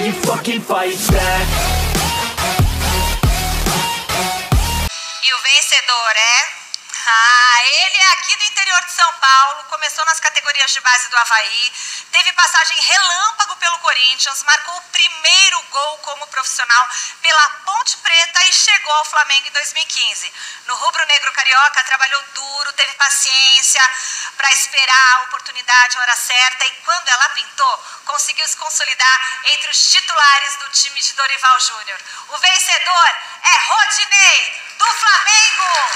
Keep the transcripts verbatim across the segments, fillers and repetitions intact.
nobody fucking fights back. E o vencedor é... Ah, ele é aqui do interior de São Paulo, começou nas categorias de base do Avaí, teve passagem relâmpago pelo Corinthians, marcou o primeiro gol como profissional pela Ponte Preta e chegou ao Flamengo em dois mil e quinze. No rubro-negro carioca, trabalhou duro, teve paciência para esperar a oportunidade, a hora certa, e quando ela pintou, conseguiu se consolidar entre os titulares do time de Dorival Júnior. O vencedor é Rodinei, do Flamengo!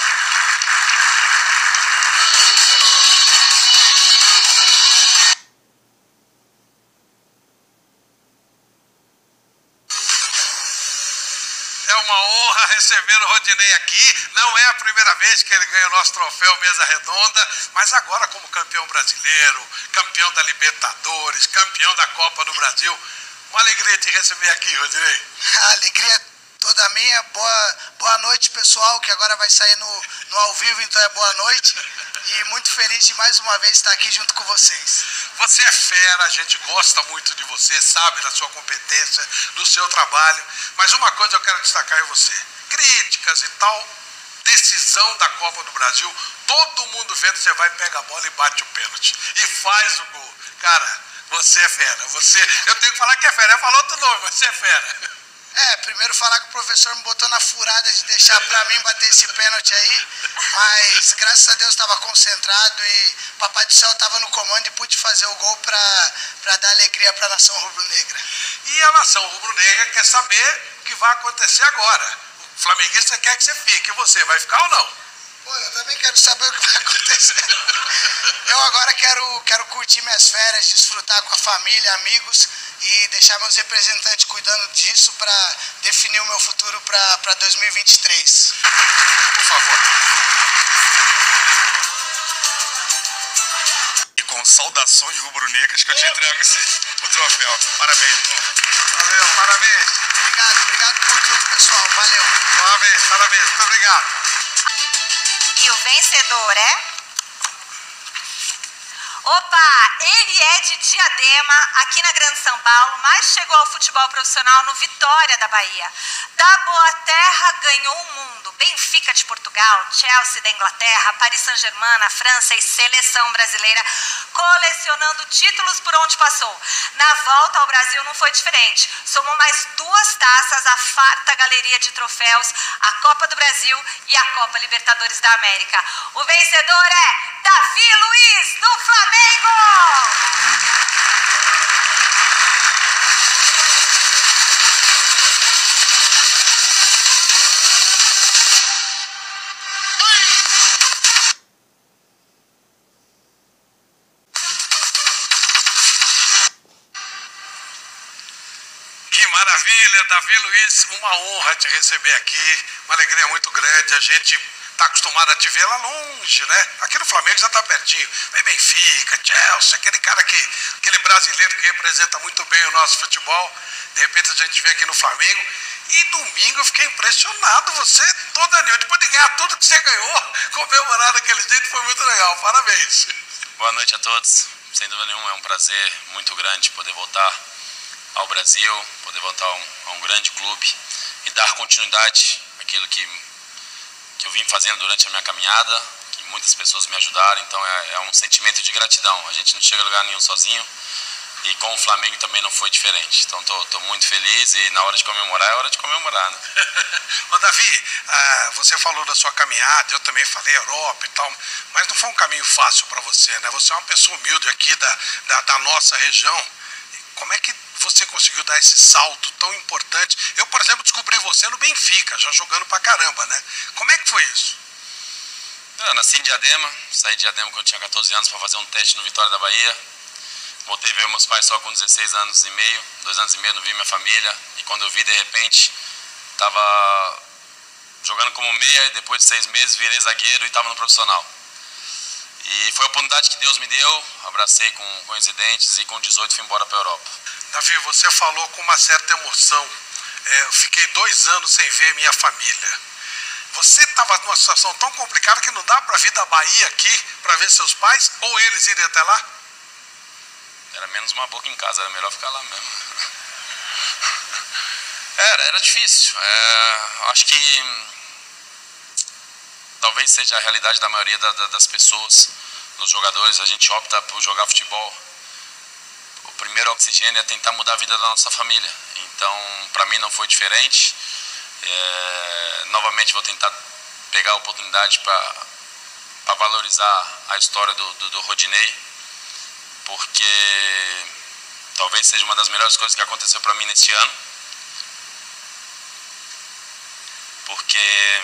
É uma honra receber o Rodinei aqui. Não é a primeira vez que ele ganha o nosso troféu Mesa Redonda, mas agora como campeão brasileiro, campeão da Libertadores, campeão da Copa do Brasil. Uma alegria te receber aqui, Rodinei. A alegria toda minha. Boa, boa noite, pessoal, que agora vai sair no, no ao vivo, então é boa noite. E muito feliz de mais uma vez estar aqui junto com vocês. Você é fera, a gente gosta muito de você, sabe da sua competência, do seu trabalho. Mas uma coisa eu quero destacar em você. Críticas e tal, decisão da Copa do Brasil, todo mundo vendo, você vai, pega a bola e bate o pênalti. E faz o gol. Cara, você é fera. Você, eu tenho que falar que é fera. Eu falo outro nome, mas você é fera. É, primeiro falar que o professor me botou na furada de deixar pra mim bater esse pênalti aí, mas graças a Deus estava concentrado e Papai do Céu estava no comando e pude fazer o gol pra, pra dar alegria pra nação rubro-negra. E a nação rubro-negra quer saber o que vai acontecer agora. O flamenguista quer que você fique, e você vai ficar ou não? Pô, eu também quero saber o que vai acontecer. Eu agora quero, quero curtir minhas férias, desfrutar com a família, amigos e deixar meus representantes cuidando disso para definir o meu futuro para dois mil e vinte e três. Por favor. E com saudações rubro-negras que eu te entrego esse, o troféu. Parabéns, irmão. Valeu, parabéns. Obrigado, obrigado por tudo, pessoal. Valeu. Parabéns, parabéns. Muito obrigado. E o vencedor é... Opa, ele é de Diadema, aqui na Grande São Paulo, mas chegou ao futebol profissional no Vitória da Bahia. Da Boa Terra ganhou o mundo, Benfica de Portugal, Chelsea da Inglaterra, Paris Saint-Germain na França e Seleção Brasileira, colecionando títulos por onde passou. Na volta ao Brasil não foi diferente, somou mais duas taças, a farta galeria de troféus, a Copa do Brasil e a Copa Libertadores da América. O vencedor é Davi Luiz, do Flamengo! Que maravilha, Davi Luiz, uma honra te receber aqui, uma alegria muito grande, a gente está acostumado a te ver lá longe, né? Aqui no Flamengo já está pertinho, vem Benfica, Chelsea, aquele cara que, aquele brasileiro que representa muito bem o nosso futebol, de repente a gente vê aqui no Flamengo, e domingo eu fiquei impressionado, você toda noite, depois de ganhar tudo que você ganhou, comemorar daquele jeito foi muito legal, parabéns. Boa noite a todos, sem dúvida nenhuma é um prazer muito grande poder voltar ao Brasil, poder voltar a um, a um grande clube e dar continuidade àquilo que, que eu vim fazendo durante a minha caminhada, que muitas pessoas me ajudaram, então é, é um sentimento de gratidão. A gente não chega a lugar nenhum sozinho e com o Flamengo também não foi diferente. Então estou muito feliz e na hora de comemorar é hora de comemorar, né? Ô Davi, ah, você falou da sua caminhada, eu também falei Europa e tal, mas não foi um caminho fácil para você, né? Você é uma pessoa humilde aqui da, da, da nossa região. Como é que você conseguiu dar esse salto tão importante? Eu, por exemplo, descobri você no Benfica, já jogando pra caramba, né? Como é que foi isso? Eu nasci em Diadema, saí de Diadema quando eu tinha quatorze anos para fazer um teste no Vitória da Bahia. Voltei a ver meus pais só com dezesseis anos e meio, dois anos e meio, não vi minha família. E quando eu vi, de repente, estava jogando como meia e depois de seis meses virei zagueiro e estava no profissional. E foi a oportunidade que Deus me deu, abracei com, com os dentes e com dezoito fui embora para a Europa. Davi, você falou com uma certa emoção, é, eu fiquei dois anos sem ver minha família. Você estava numa situação tão complicada que não dá para vir da Bahia aqui para ver seus pais ou eles irem até lá? Era menos uma boca em casa, era melhor ficar lá mesmo. Era, era difícil. É, acho que talvez seja a realidade da maioria da, da, das pessoas, dos jogadores. A gente opta por jogar futebol. O primeiro oxigênio é tentar mudar a vida da nossa família. Então, para mim não foi diferente. É, novamente vou tentar pegar a oportunidade para valorizar a história do, do, do Rodinei, porque talvez seja uma das melhores coisas que aconteceu para mim neste ano. Porque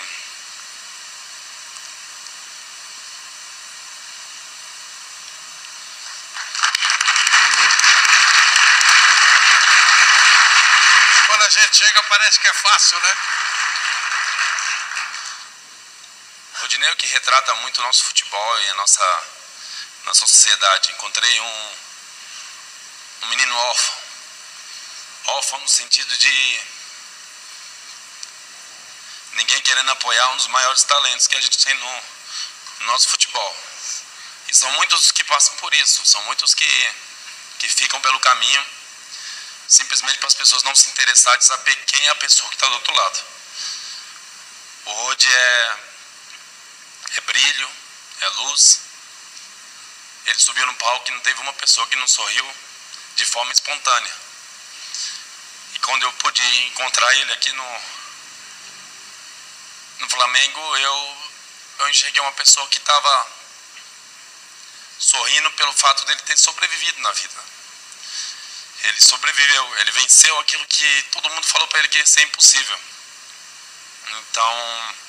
quando a gente chega parece que é fácil, né? Rodinei é o que retrata muito o nosso futebol e a nossa, nossa sociedade. Encontrei um, um menino órfão. Órfão no sentido de ninguém querendo apoiar um dos maiores talentos que a gente tem no, no nosso futebol. E são muitos que passam por isso, são muitos que, que ficam pelo caminho, simplesmente para as pessoas não se interessarem de saber quem é a pessoa que está do outro lado. O Rod é, é brilho, é luz. Ele subiu no palco e não teve uma pessoa que não sorriu de forma espontânea. E quando eu pude encontrar ele aqui no, no Flamengo, eu, eu enxerguei uma pessoa que estava sorrindo pelo fato dele ter sobrevivido na vida. Ele sobreviveu, ele venceu aquilo que todo mundo falou para ele que ia ser impossível. Então,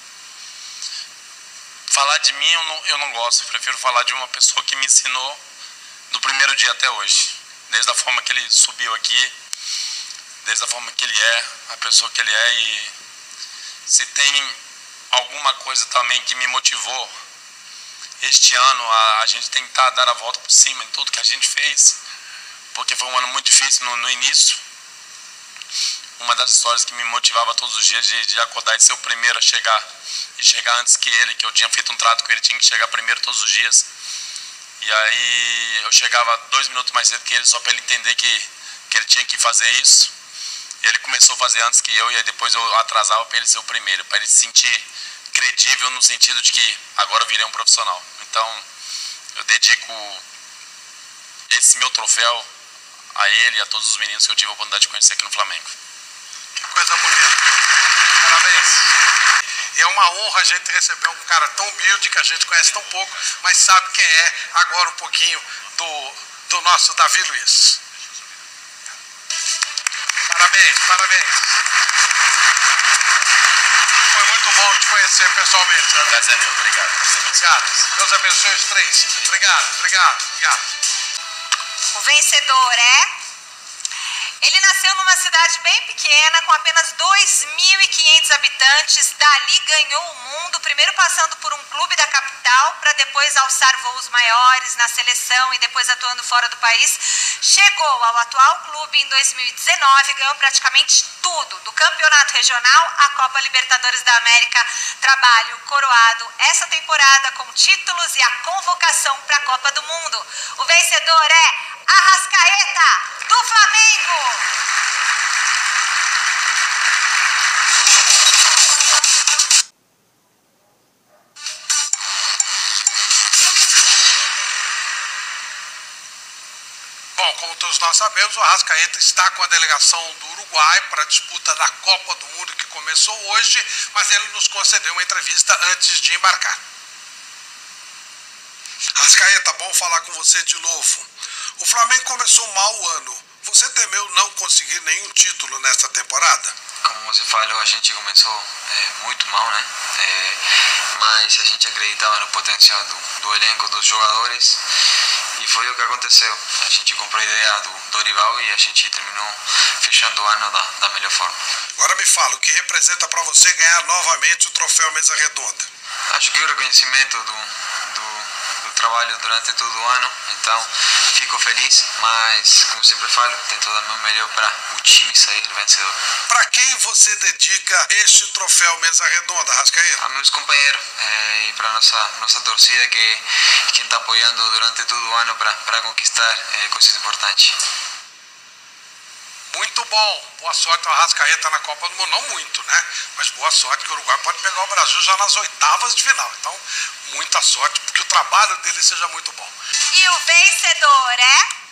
falar de mim eu não, eu não gosto, eu prefiro falar de uma pessoa que me ensinou do primeiro dia até hoje. Desde a forma que ele subiu aqui, desde a forma que ele é, a pessoa que ele é. E se tem alguma coisa também que me motivou este ano a, a gente tentar dar a volta por cima em tudo que a gente fez, porque foi um ano muito difícil no, no início. Uma das histórias que me motivava todos os dias de, de acordar e ser o primeiro a chegar, e chegar antes que ele, que eu tinha feito um trato com ele, tinha que chegar primeiro todos os dias. E aí eu chegava dois minutos mais cedo que ele, só para ele entender que, que ele tinha que fazer isso. E ele começou a fazer antes que eu, e aí depois eu atrasava para ele ser o primeiro, para ele se sentir credível no sentido de que agora eu virei um profissional. Então eu dedico esse meu troféu a ele e a todos os meninos que eu tive a oportunidade de conhecer aqui no Flamengo. Que coisa bonita. Parabéns. E é uma honra a gente receber um cara tão humilde que a gente conhece tão pouco, mas sabe quem é. Agora um pouquinho do, do nosso Davi Luiz. Parabéns, parabéns. Foi muito bom te conhecer pessoalmente. Né? Prazer é meu, obrigado. Obrigado. Deus abençoe os três. Obrigado, obrigado, obrigado. O vencedor é... Ele nasceu numa cidade bem pequena, com apenas dois mil e quinhentos habitantes. Dali ganhou o mundo, primeiro passando por um clube da capital, para depois alçar voos maiores na seleção e depois atuando fora do país. Chegou ao atual clube em dois mil e dezenove, ganhou praticamente tudo, do campeonato regional à Copa Libertadores da América. Trabalho coroado essa temporada com títulos e a convocação para a Copa do Mundo. O vencedor é Arrascaeta, do Flamengo. Bom, como todos nós sabemos, o Arrascaeta está com a delegação do Uruguai para a disputa da Copa do Mundo que começou hoje, mas ele nos concedeu uma entrevista antes de embarcar. Arrascaeta, bom falar com você de novo. O Flamengo começou mal o ano. Você temeu não conseguir nenhum título nesta temporada? Como você falou, a gente começou é, muito mal, né? É, mas a gente acreditava no potencial do, do elenco, dos jogadores, e foi o que aconteceu. A gente comprou a ideia do Dorival e a gente terminou fechando o ano da, da melhor forma. Agora me fala, o que representa para você ganhar novamente o troféu Mesa Redonda? Acho que o reconhecimento do, do, do trabalho durante todo o ano, então fico feliz, mas como sempre falo, tento dar o meu melhor para o time sair vencedor. Para quem você dedica este troféu Mesa Redonda, Arrascaeta? A meus companheiros eh, e para nossa nossa torcida que quem está apoiando durante todo o ano para para conquistar eh, coisas importantes. Muito bom. Boa sorte ao Arrascaeta na Copa do Mundo. Não muito, né? Mas boa sorte que o Uruguai pode pegar o Brasil já nas oitavas de final. Então, muita sorte, porque o trabalho dele seja muito bom. E o vencedor é...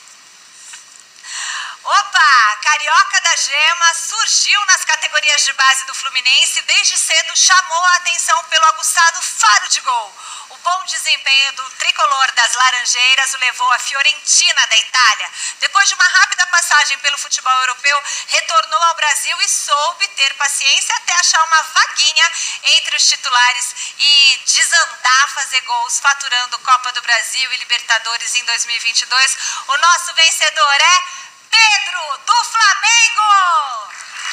Opa! Carioca da Gema surgiu nas categorias de base do Fluminense e desde cedo chamou a atenção pelo aguçado faro de gol. O bom desempenho do tricolor das Laranjeiras o levou à Fiorentina da Itália. Depois de uma rápida passagem pelo futebol europeu, retornou ao Brasil e soube ter paciência até achar uma vaguinha entre os titulares e desandar a fazer gols, faturando Copa do Brasil e Libertadores em dois mil e vinte e dois. O nosso vencedor é... Pedro, do Flamengo!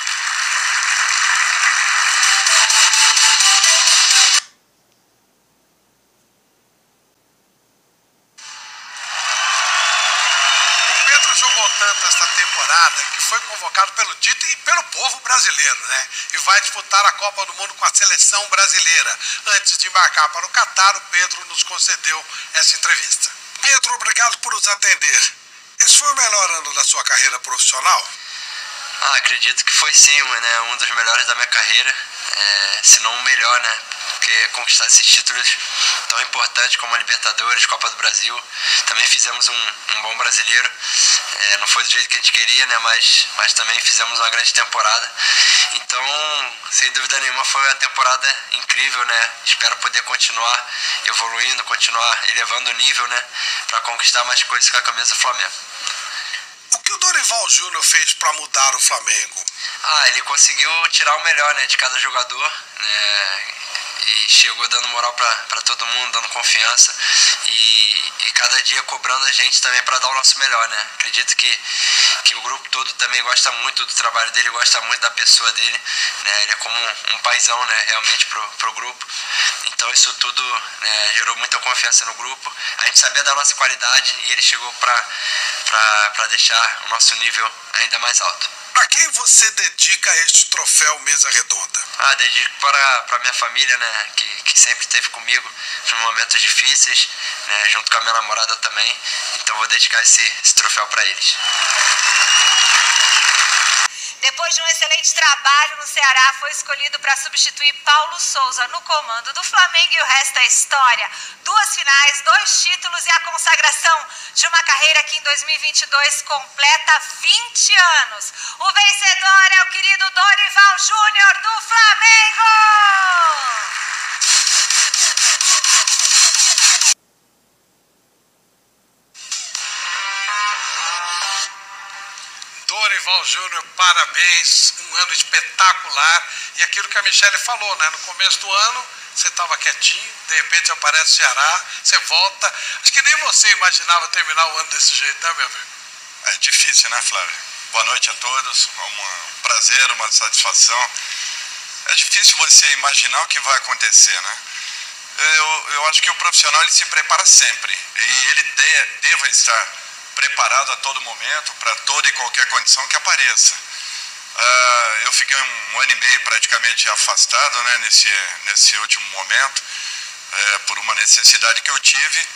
O Pedro jogou tanto esta temporada que foi convocado pelo Tite e pelo povo brasileiro, né? E vai disputar a Copa do Mundo com a seleção brasileira. Antes de embarcar para o Catar, o Pedro nos concedeu essa entrevista. Pedro, obrigado por nos atender. Esse foi o melhor ano da sua carreira profissional? Ah, acredito que foi sim, né, um dos melhores da minha carreira, é, se não o melhor, né, porque conquistar esses títulos tão importantes como a Libertadores, Copa do Brasil, também fizemos um, um bom brasileiro, é, não foi do jeito que a gente queria, né, mas, mas também fizemos uma grande temporada, então, sem dúvida nenhuma, foi uma temporada incrível, né, espero poder continuar evoluindo, continuar elevando o nível, né, para conquistar mais coisas com a camisa do Flamengo. O que o Dorival Júnior fez para mudar o Flamengo? Ah, ele conseguiu tirar o melhor, né, de cada jogador, né, e chegou dando moral para todo mundo, dando confiança e, e cada dia cobrando a gente também para dar o nosso melhor, né. Acredito que, que o grupo todo também gosta muito do trabalho dele, gosta muito da pessoa dele, né, ele é como um, um paizão, né, realmente pro, pro grupo. Então isso tudo, né, gerou muita confiança no grupo. A gente sabia da nossa qualidade e ele chegou para deixar o nosso nível ainda mais alto. Para quem você dedica este troféu Mesa Redonda? Ah, dedico para a minha família, né, que, que sempre esteve comigo nos momentos difíceis, né, junto com a minha namorada também. Então vou dedicar esse, esse troféu para eles. Depois de um excelente trabalho no Ceará, foi escolhido para substituir Paulo Souza no comando do Flamengo e o resto é história. Duas finais, dois títulos e a consagração de uma carreira que em dois mil e vinte e dois completa vinte anos. O vencedor é o querido Dorival Júnior do Flamengo! Dorival Júnior, parabéns, um ano espetacular. E aquilo que a Michele falou, né? No começo do ano, você estava quietinho, de repente aparece o Ceará, você volta. Acho que nem você imaginava terminar o ano desse jeito, né, meu amigo? É difícil, né, Flávio? Boa noite a todos, é um prazer, uma satisfação. É difícil você imaginar o que vai acontecer, né? Eu, eu acho que o profissional ele se prepara sempre e ele de, deva estar preparado a todo momento para toda e qualquer condição que apareça. Uh, eu fiquei um, um ano e meio praticamente afastado, né, nesse, nesse último momento, é, por uma necessidade que eu tive,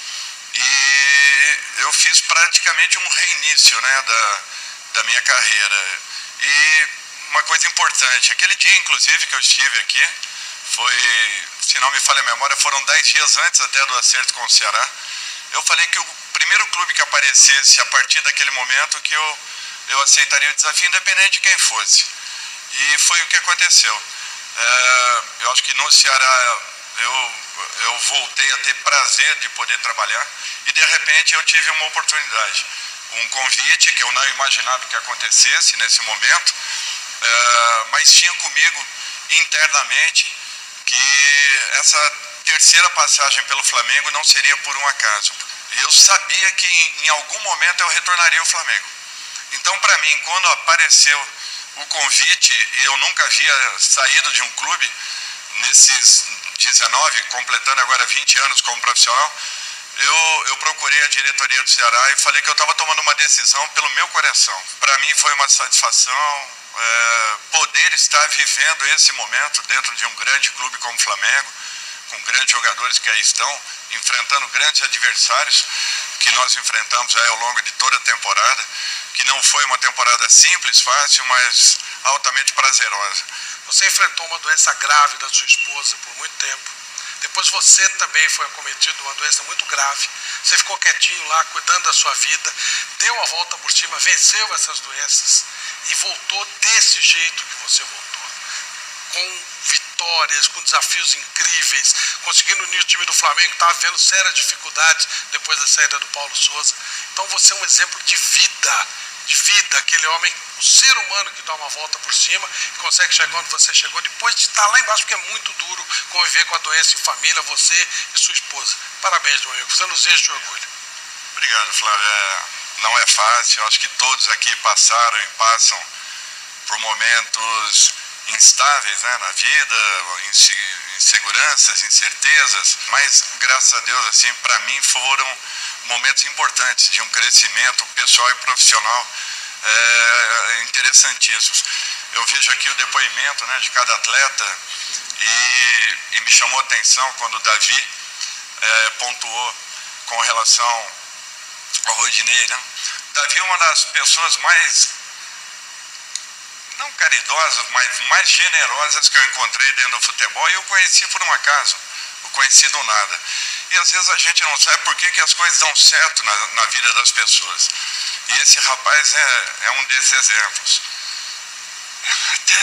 e eu fiz praticamente um reinício, né, da, da minha carreira. E uma coisa importante, aquele dia inclusive que eu estive aqui, foi, se não me falha a memória, foram dez dias antes até do acerto com o Ceará. Eu falei que o primeiro clube que aparecesse a partir daquele momento que eu, eu aceitaria o desafio, independente de quem fosse. E foi o que aconteceu. É, eu acho que no Ceará eu, eu voltei a ter prazer de poder trabalhar e de repente eu tive uma oportunidade. Um convite que eu não imaginava que acontecesse nesse momento, é, mas tinha comigo internamente que essa terceira passagem pelo Flamengo não seria por um acaso. Eu sabia que em, em algum momento eu retornaria ao Flamengo. Então, para mim, quando apareceu o convite, e eu nunca havia saído de um clube, nesses dezenove, completando agora vinte anos como profissional, eu, eu procurei a diretoria do Ceará e falei que eu estava tomando uma decisão pelo meu coração. Para mim foi uma satisfação é, poder estar vivendo esse momento dentro de um grande clube como o Flamengo, com grandes jogadores que aí estão, enfrentando grandes adversários que nós enfrentamos aí ao longo de toda a temporada, que não foi uma temporada simples, fácil, mas altamente prazerosa. Você enfrentou uma doença grave da sua esposa por muito tempo. Depois você também foi acometido de uma doença muito grave. Você ficou quietinho lá, cuidando da sua vida, deu a volta por cima, venceu essas doenças e voltou desse jeito que você voltou. Com vitórias, com desafios incríveis, conseguindo unir o time do Flamengo, que estava vivendo sérias dificuldades depois da saída do Paulo Souza. Então você é um exemplo de vida, de vida, aquele homem, o ser humano que dá uma volta por cima e consegue chegar onde você chegou, depois de estar lá embaixo, porque é muito duro conviver com a doença em família, você e sua esposa. Parabéns, meu amigo, você nos enche de orgulho. Obrigado, Flávio. É, não é fácil, acho que todos aqui passaram e passam por momentos instáveis, né, na vida, inseguranças, incertezas, mas graças a Deus, assim, para mim foram momentos importantes de um crescimento pessoal e profissional é, interessantíssimos. Eu vejo aqui o depoimento, né, de cada atleta e, e me chamou a atenção quando o Davi é, pontuou com relação ao Rodinei, né? Davi é uma das pessoas mais, não caridosas, mas mais generosas que eu encontrei dentro do futebol, e eu conheci por um acaso, eu conheci do nada. E às vezes a gente não sabe por que, que as coisas dão certo na, na vida das pessoas. E esse rapaz é, é um desses exemplos. Até...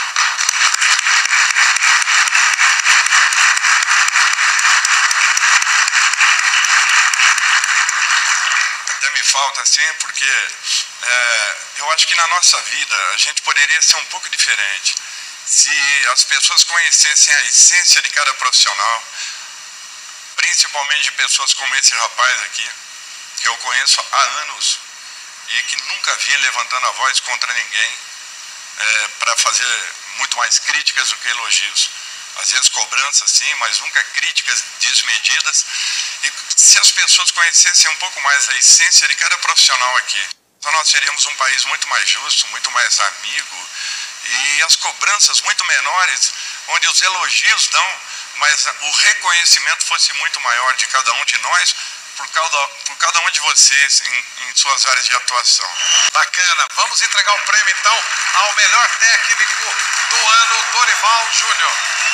Até me falta assim, porque é, eu acho que na nossa vida a gente poderia ser um pouco diferente. Se as pessoas conhecessem a essência de cada profissional, principalmente de pessoas como esse rapaz aqui, que eu conheço há anos e que nunca vi levantando a voz contra ninguém, é, para fazer muito mais críticas do que elogios. Às vezes cobranças sim, mas nunca críticas desmedidas. E se as pessoas conhecessem um pouco mais a essência de cada profissional aqui, então nós seríamos um país muito mais justo, muito mais amigo, e as cobranças muito menores, onde os elogios dão, mas o reconhecimento fosse muito maior de cada um de nós, por cada, por cada um de vocês em, em suas áreas de atuação. Bacana, vamos entregar o prêmio então ao melhor técnico do ano, Dorival Júnior.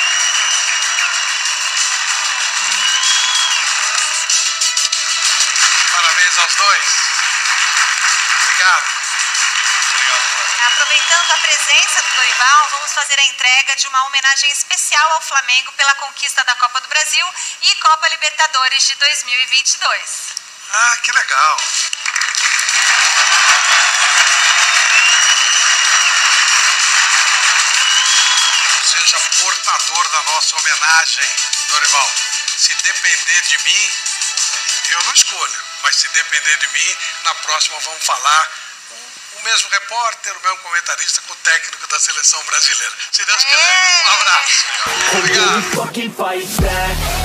Parabéns aos dois. Obrigado. Aproveitando a presença do Dorival, vamos fazer a entrega de uma homenagem especial ao Flamengo pela conquista da Copa do Brasil e Copa Libertadores de dois mil e vinte e dois. Ah, que legal. Seja portador da nossa homenagem, Dorival. Se depender de mim, eu não escolho, mas se depender de mim, na próxima vamos falar o, o mesmo repórter, o mesmo comentarista com o técnico da seleção brasileira. Se Deus quiser. Um abraço. Obrigado.